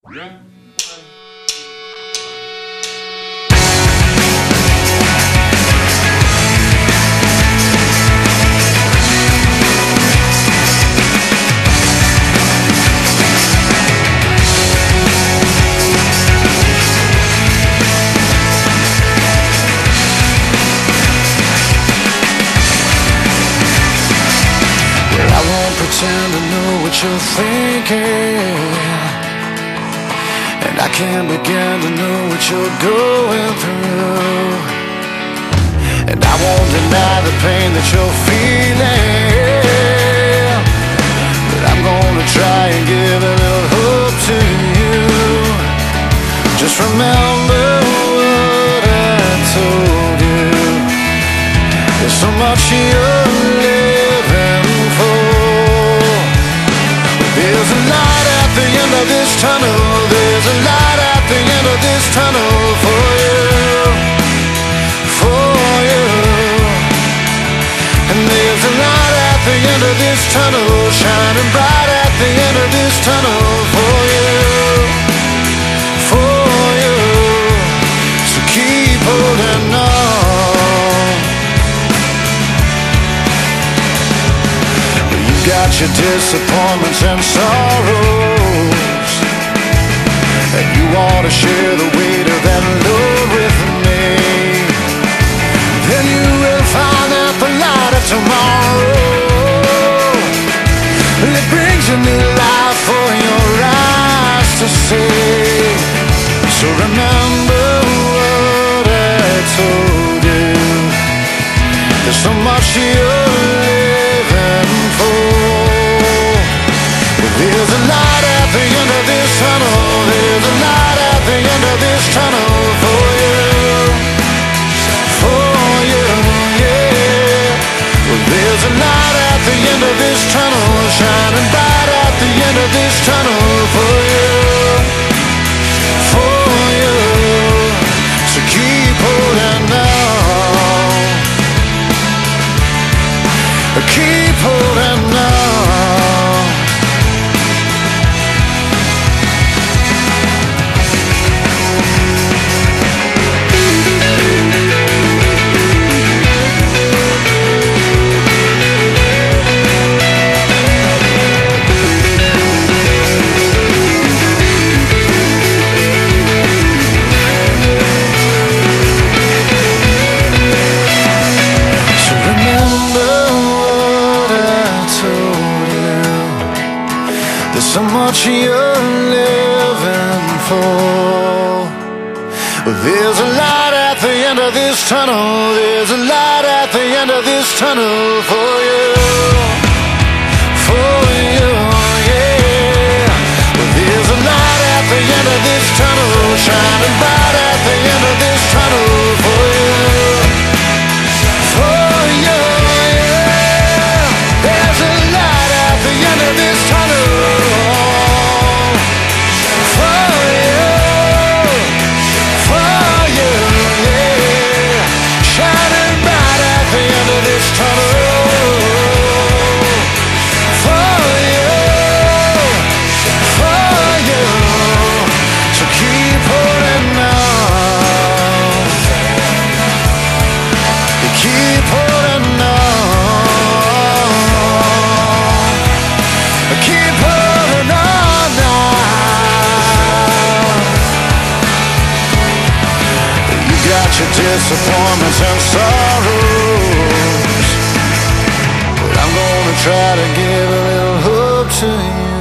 Pretend to know what you're thinking, and I can't begin to know what you're going through, and I won't deny the pain that you're feeling, but I'm gonna try and give a little hope to you. Just remember what I told you. There's so much you're living for. There's a light at the end of this tunnel. There's a light at the end of this tunnel for you, for you. And there's a light at the end of this tunnel, shining bright at the end of this tunnel for you, for you. So keep holding on. You got your disappointments and sorrows, and you want to share the weight of that load with me. Then you will find that the light of tomorrow, it brings a new life for your eyes to see. So remember what I told you. There's so much you're living for. There's a light at the end of this tunnel. There's a light at the end of this tunnel for you, for you, yeah. Well, there's a light at the end of this tunnel, shining bright at the end of this tunnel for you, for you. So keep holding on, keep holding on. So much you're living for. There's a light at the end of this tunnel. There's a light at the end of this tunnel for you, for you, yeah. There's a light at the end of this tunnel, shining bright at the end of this tunnel for you, for you, yeah. There's a light at the end of this tunnel. Your disappointments and sorrows, but I'm gonna try to give a little hope to you.